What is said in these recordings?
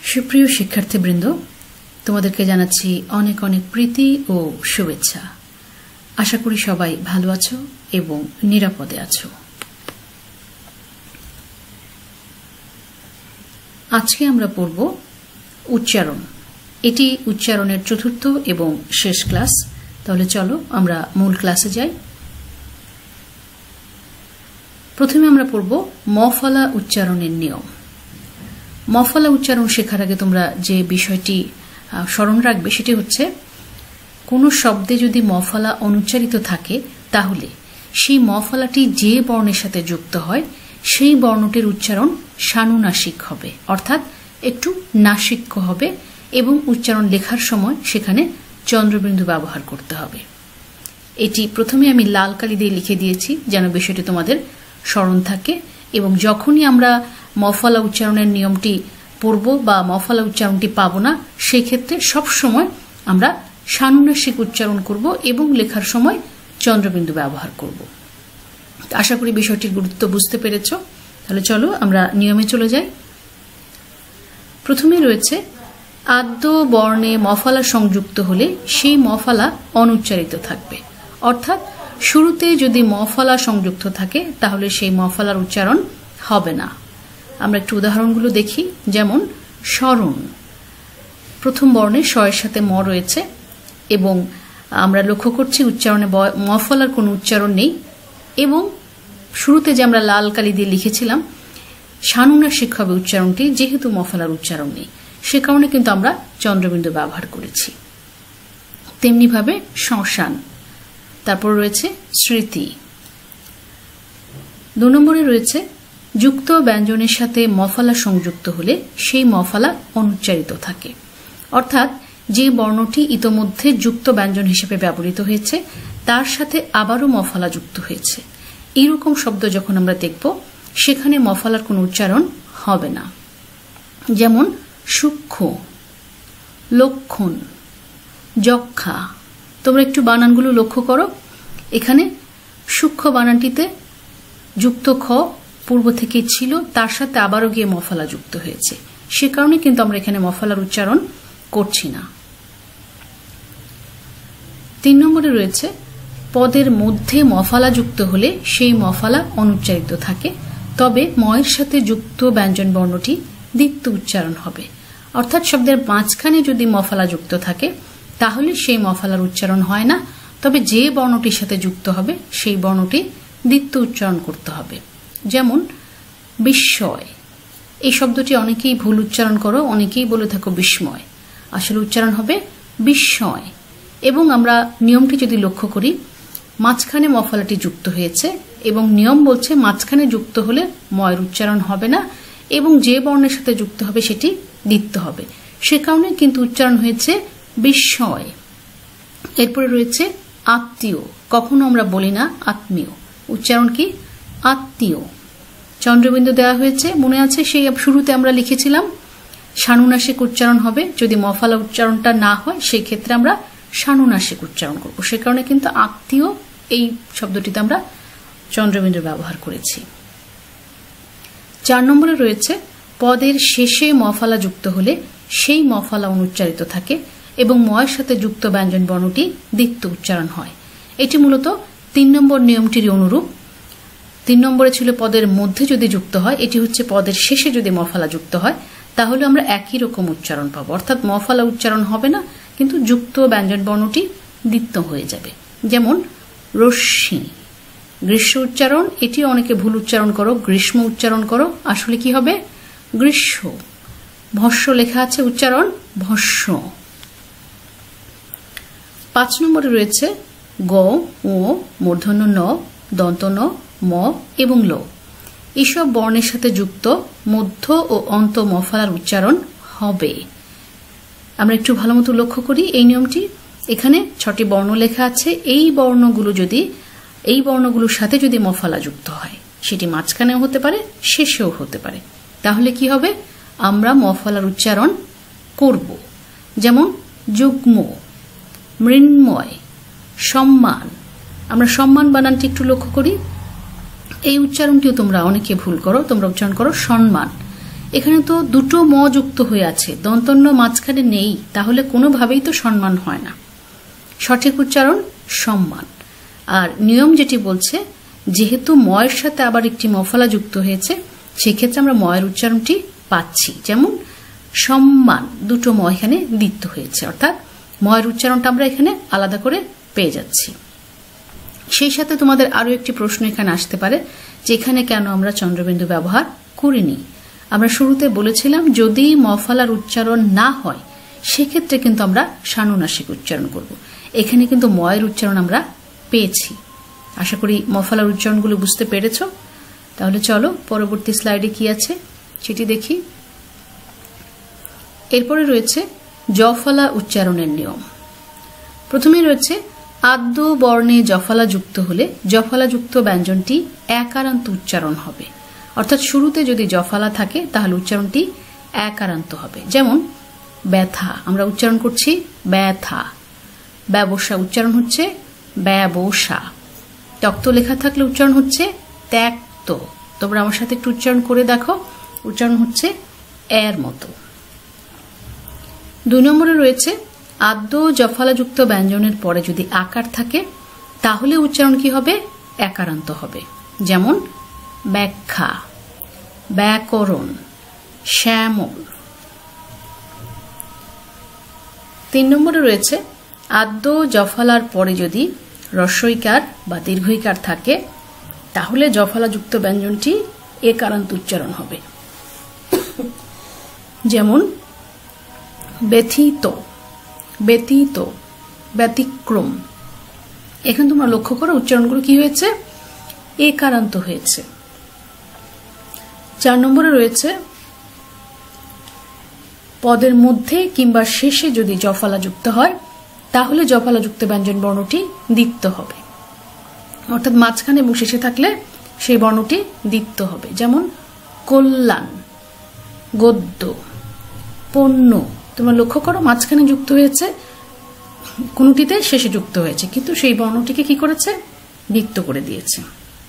সুপ্রিয় শিক্ষার্থীবৃন্দ, তোমাদেরকে জানাচ্ছি অনেক অনেক প্রীতি ও শুভেচ্ছা। আশা করি সবাই ভালো আছো এবং নিরাপদে আছো। আজকে আমরা পড়ব উচ্চারণ। এটি উচ্চারণের চতুর্থ এবং শেষ ক্লাস। তাহলে চলো আমরা মূল ক্লাসে যাই। প্রথমে আমরা পড়ব মফলা উচ্চারণের নিয়ম। মফলা উচ্চারণ শেখার আগে তোমরা যে বিষয়টি স্মরণ রাখবে সেটি হচ্ছে, কোনো শব্দে যদি মফলা অনুচ্চারিত থাকে তাহলে সেই মফলাটি যে বর্ণের সাথে যুক্ত হয় সেই বর্ণটির উচ্চারণ সানুনাসিক হবে, অর্থাৎ একটু নাসিক্য হবে এবং উচ্চারণ লেখার সময় সেখানে চন্দ্রবিন্দু ব্যবহার করতে হবে। এটি প্রথমে আমি লাল কালি দিয়ে লিখে দিয়েছি যেন বিষয়টি তোমাদের স্মরণ থাকে, এবং যখনই আমরা মফলা উচ্চারণের নিয়মটি পড়ব বা মফলা উচ্চারণটি পাব না, সেই ক্ষেত্রে সবসময় আমরা সানুনাসিক উচ্চারণ করব এবং লেখার সময় চন্দ্রবিন্দু ব্যবহার করব। আশা করি বিষয়টির গুরুত্ব বুঝতে পেরেছ। তাহলে চলো আমরা নিয়মে চলে যাই। প্রথমে রয়েছে, আদ্য বর্ণে মফলা সংযুক্ত হলে সেই মফলা অনুচ্চারিত থাকবে, অর্থাৎ শুরুতে যদি মফলা সংযুক্ত থাকে তাহলে সেই মফলার উচ্চারণ হবে না। আমরা একটু উদাহরণগুলো দেখি। যেমন স্মরণ, প্রথম বর্ণে স এর সাথে ম রয়েছে এবং আমরা লক্ষ্য করছি উচ্চারণে মফলার কোনো উচ্চারণ নেই, এবং শুরুতে যে আমরা লাল কালি দিয়ে লিখেছিলাম সানুনাসিক হবে উচ্চারণটি, যেহেতু মফলার উচ্চারণ নেই সে কারণে কিন্তু আমরা চন্দ্রবিন্দু ব্যবহার করেছি। তেমনিভাবে শ্মশান, তারপর রয়েছে স্মৃতি। 2 নম্বরে রয়েছে, যুক্ত ব্যঞ্জনের সাথে মফলা সংযুক্ত হলে সেই মফলা অনুচ্চারিত থাকে, অর্থাৎ যে বর্ণটি ইতোমধ্যে যুক্ত ব্যঞ্জন হিসেবে ব্যবহৃত হয়েছে তার সাথে আবারও মফলা যুক্ত হয়েছে। এইরকম শব্দ যখন আমরা দেখব সেখানে মফলার কোনো উচ্চারণ হবে না। যেমন সূক্ষ্ম, লক্ষণ, যক্ষা। তোমরা একটু বানানগুলো লক্ষ্য করো। এখানে সূক্ষ্ম বানানটিতে যুক্ত খ পূর্ব থেকেই ছিল, তার সাথে আবারও গিয়ে মফলা যুক্ত হয়েছে, সে কারণে কিন্তু আমরা এখানে মফলার উচ্চারণ করছি না। 3 নম্বরে রয়েছে, পদের মধ্যে মফলা যুক্ত হলে সেই মফলা অনুচ্চারিত থাকে, তবে ময়ের সাথে যুক্ত ব্যঞ্জন বর্ণটি দ্বিত্ব উচ্চারণ হবে, অর্থাৎ শব্দের মাঝখানে যদি মফলা যুক্ত থাকে তাহলে সেই মফলার উচ্চারণ হয় না, তবে যে বর্ণটির সাথে যুক্ত হবে সেই বর্ণটি দ্বিত্ব উচ্চারণ করতে হবে। যেমন বিস্ময়, এই শব্দটি অনেকেই ভুল উচ্চারণ করো, অনেকেই বলে থাকো বিস্ময়, আসলে উচ্চারণ হবে বিস্ময়। এবং আমরা নিয়মটি যদি লক্ষ্য করি, মাঝখানে মফলাটি যুক্ত হয়েছে এবং নিয়ম বলছে মাঝখানে যুক্ত হলে ময়ের উচ্চারণ হবে না এবং যে বর্ণের সাথে যুক্ত হবে সেটি দ্বিত্ব হবে, সে কারণে কিন্তু উচ্চারণ হয়েছে বিস্ময়। এরপরে রয়েছে আত্মীয়, কখনো আমরা বলি না আত্মীয়, উচ্চারণ কি আত্মীয়। চন্দ্রবিন্দু দেওয়া হয়েছে, মনে আছে সেই শুরুতে আমরা লিখেছিলাম সানুনাসিক উচ্চারণ হবে, যদি মফলা উচ্চারণটা না হয় সেই ক্ষেত্রে আমরা সানুনাসিক উচ্চারণ করব, সে কারণে কিন্তু আত্মীয় এই শব্দটিতে আমরা চন্দ্রবিন্দু ব্যবহার করেছি। 4 নম্বরে রয়েছে, পদের শেষে মফলা যুক্ত হলে সেই মফলা অনুচ্চারিত থাকে এবং ময়ের সাথে যুক্ত ব্যঞ্জন বর্ণটি দ্বিত্ব উচ্চারণ হয়। এটি মূলত 3 নম্বর নিয়মটির অনুরূপ। 3 নম্বরে ছিল পদের মধ্যে যদি যুক্ত হয়, এটি হচ্ছে পদের শেষে যদি মফলা যুক্ত হয় তাহলে আমরা একই রকম উচ্চারণ পাবো, অর্থাৎ মফলা উচ্চারণ হবে না কিন্তু যুক্ত ব্যঞ্জন বর্ণটি দ্বিত্ব হয়ে যাবে। যেমন রশ্মি, গ্রীষ্ম উচ্চারণ, এটি অনেকে ভুল উচ্চারণ করো, গ্রীষ্ম উচ্চারণ করো, আসলে কি হবে গ্রীষ্ম। ভস্য লেখা আছে, উচ্চারণ ভস্য। 5 নম্বরে রয়েছে গ, ও, মূর্ধন্য ন, দন্ত ন, ম এবং ল, এসব বর্ণের সাথে যুক্ত মধ্য ও অন্ত মফলার উচ্চারণ হবে। আমরা একটু ভালো মতো লক্ষ্য করি এই নিয়মটি। এখানে 6টি বর্ণ লেখা আছে, এই বর্ণগুলোর সাথে যদি মফলা যুক্ত হয় সেটি মাঝখানেও হতে পারে শেষেও হতে পারে, তাহলে কি হবে আমরা মফলার উচ্চারণ করব। যেমন যুগ্ম, মৃন্ময়, সম্মান। আমরা সম্মান বানানটি একটু লক্ষ্য করি, এই উচ্চারণটিও তোমরা অনেকে ভুল করো, তোমরা উচ্চারণ করো সম্মান। এখানে তো দুটো ম যুক্ত হয়ে আছে, দন্তন্য মাঝখানে নেই, তাহলে কোনোভাবেই তো সম্মান হয় না। সঠিক উচ্চারণ সম্মান। আর নিয়ম যেটি বলছে, যেহেতু ময়ের সাথে আবার একটি মফলা যুক্ত হয়েছে, সেক্ষেত্রে আমরা ময়ের উচ্চারণটি পাচ্ছি। যেমন সম্মান, দুটো ম এখানে দ্বিত্ব হয়েছে, অর্থাৎ ময়ের উচ্চারণটা আমরা এখানে আলাদা করে পেয়ে যাচ্ছি। সেই সাথে তোমাদের আরো একটি প্রশ্ন এখানে আসতে পারে যে এখানে কেন আমরা চন্দ্রবিন্দু ব্যবহার করিনি। আমরা শুরুতে বলেছিলাম যদি মফলার উচ্চারণ না হয় সেক্ষেত্রে কিন্তু আমরা সানুনাসিক উচ্চারণ করব। এখানে কিন্তু ময়ের উচ্চারণ আমরা পেয়েছি। আশা করি মফলার উচ্চারণগুলো বুঝতে পেরেছ। তাহলে চলো পরবর্তী স্লাইডে কি আছে সেটি দেখি। এরপরে রয়েছে জফলা উচ্চারণের নিয়ম। প্রথমে রয়েছে আদ্য বর্ণে জফলা যুক্ত হলে জফলাযুক্ত ব্যঞ্জনটি একারান্ত উচ্চারণ হবে, অর্থাৎ শুরুতে যদি জফলা থাকে তাহলে উচ্চারণটি একারান্ত হবে। যেমন ব্যথা, আমরা উচ্চারণ করছি ব্যথা। ব্যবসা উচ্চারণ হচ্ছে ব্যবসা। তক্ত লেখা থাকলে উচ্চারণ হচ্ছে ত্যক্ত। তোমরা আমার সাথে একটু উচ্চারণ করে দেখো, উচ্চারণ হচ্ছে এর মতো। 2 নম্বরে রয়েছে আদ্য জফলাযুক্ত ব্যঞ্জনের পরে যদি আকার থাকে তাহলে উচ্চারণ কি হবে? একারান্ত হবে। যেমন ব্যাখ্যা, ব্যাকরণ, শ্যামল। 3 নম্বরে রয়েছে আদ্য জফলার পরে যদি হ্রস্বইকার বা দীর্ঘইকার থাকে তাহলে জফলাযুক্ত ব্যঞ্জনটি একারান্ত উচ্চারণ হবে। যেমন ব্যথিত, ব্যতীত, ব্যতিক্রম। এখানে তোমরা লক্ষ্য করো উচ্চারণগুলো কি হয়েছে? একারান্ত হয়েছে। 4 নম্বরে রয়েছে পদের মধ্যে কিংবা শেষে যদি জফলা যুক্ত হয় তাহলে জফলাযুক্ত ব্যঞ্জন বর্ণটি দ্বিত্ব হবে, অর্থাৎ মাঝখানে এবং শেষে থাকলে সেই বর্ণটি দ্বিত্ব হবে। যেমন কল্যাণ, গদ্য, পণ্য। তোমরা লক্ষ্য করো মাঝখানে যুক্ত হয়েছে, কোনটিতে শেষে যুক্ত হয়েছে, কিন্তু সেই বর্ণটিকে কি করেছে? দ্বিত্ব করে দিয়েছে।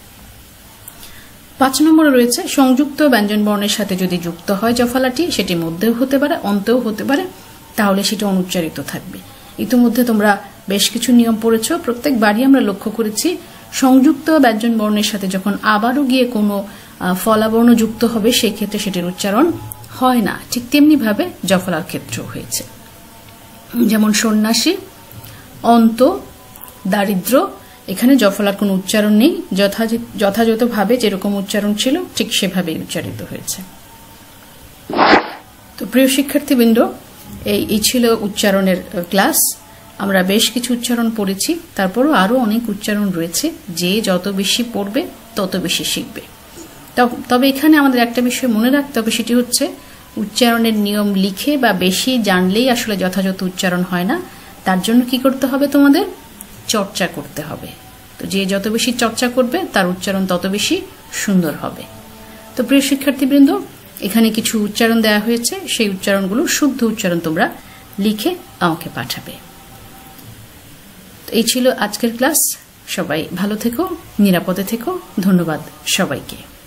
5 নম্বরে রয়েছে সংযুক্ত ব্যঞ্জন বর্ণের সাথে যদি যুক্ত হয় জফলাটি, সেটি মধ্যেও হতে পারে অন্তেও হতে পারে, তাহলে সেটা অনুচ্চারিত থাকবে। ইতিমধ্যে তোমরা বেশ কিছু নিয়ম পড়েছ, প্রত্যেকবারই আমরা লক্ষ্য করেছি সংযুক্ত ব্যঞ্জন বর্ণের সাথে যখন আবারও গিয়ে কোনো ফলাবর্ণ যুক্ত হবে সেই ক্ষেত্রে সেটির উচ্চারণ হয় না। ঠিক তেমনি ভাবে জফলার ক্ষেত্রেও হয়েছে। যেমন সন্ন্যাসী, অন্ত, দারিদ্র, এখানে জফলার কোনো উচ্চারণ নেই, যথাযথভাবে যেরকম উচ্চারণ ছিল ঠিক সেভাবেই উচ্চারিত হয়েছে। তো প্রিয় শিক্ষার্থীবৃন্দ, এই ছিল উচ্চারণের ক্লাস। আমরা বেশ কিছু উচ্চারণ পড়েছি, তারপরও আরো অনেক উচ্চারণ রয়েছে, যে যত বেশি পড়বে তত বেশি শিখবে। তবে এখানে আমাদের একটা বিষয় মনে রাখতে হবে, সেটি হচ্ছে উচ্চারণের নিয়ম লিখে বা বেশি জানলেই আসলে যথাযথ উচ্চারণ হয় না। তার জন্য কি করতে হবে? তোমাদের চর্চা করতে হবে। তো যে যত বেশি চর্চা করবে তার উচ্চারণ তত বেশি সুন্দর হবে। তো প্রিয় শিক্ষার্থীবৃন্দ, এখানে কিছু উচ্চারণ দেওয়া হয়েছে, সেই উচ্চারণগুলো শুদ্ধ উচ্চারণ তোমরা লিখে আমাকে পাঠাবে। তো এই ছিল আজকের ক্লাস। সবাই ভালো থেকো, নিরাপদে থেকো। ধন্যবাদ সবাইকে।